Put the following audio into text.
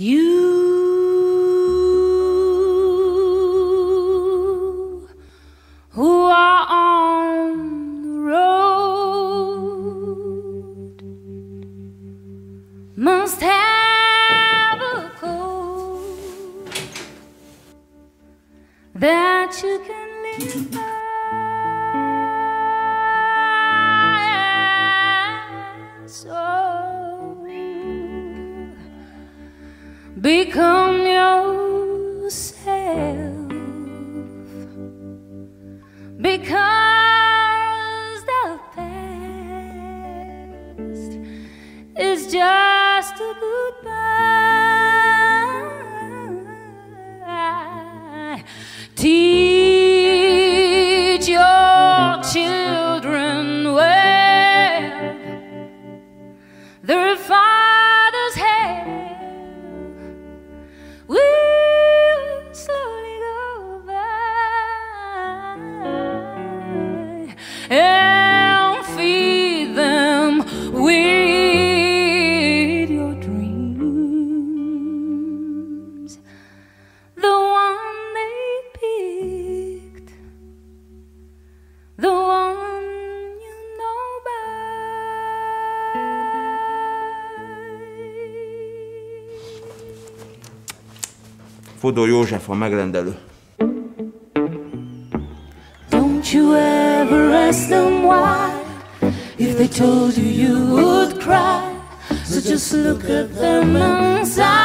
You who are on the road must have a code that you can live by. So become yourself, because the past is just a goodbye. Teach your children well. Their fathers have will slowly go by, and feed them with your dreams, the one they picked, the one you know by. Fodor József a megrendelő. Don't you ever ask them why. If they told you, you would cry. So just look at them and sigh.